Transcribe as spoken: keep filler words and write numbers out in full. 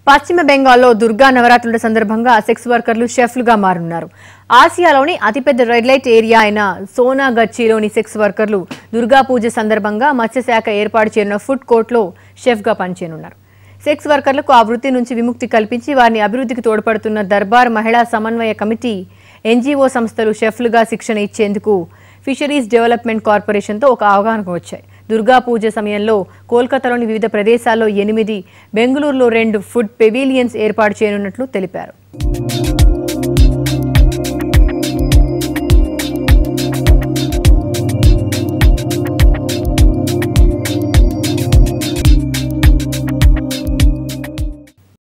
పశ్చిమ బెంగాల్లో దుర్గా నవరాత్రుల సందర్భంగా సెక్స్ వర్కర్లు షెఫ్లుగా మారున్నారు. ఆసియాలోని అతిపెద్ద రెడ్ లైట్ ఏరియా అయిన సోనాగచ్చిలోని సెక్స్ వర్కర్లు దుర్గా పూజ సందర్భంగా మత్స్యశాఖ ఏర్పాటు చేసిన ఫుడ్ కోర్ట్లో షెఫ్గా పనిచేయనున్నారు. సెక్స్ వర్కర్లకు ఆ వృత్తి నుంచి విముక్తి కల్పించి వారిని అభివృద్ధికి తోడ్పడుతున్న దర్బార్ మహిళా సమన్వయ కమిటీ ఎన్జీఓ సంస్థలు షెఫ్లుగా శిక్షణ ఇచ్చేందుకు ఫిషరీస్ డెవలప్మెంట్ కార్పొరేషన్తో ఒక అవగాహనకు వచ్చాయి. దుర్గా పూజ సమయంలో కోల్కతాలోని వివిధ ప్రదేశాల్లో ఎనిమిది, బెంగళూరులో రెండు ఫుడ్ పెవిలియన్స్ ఏర్పాటు చేయనున్నట్లు తెలిపారు.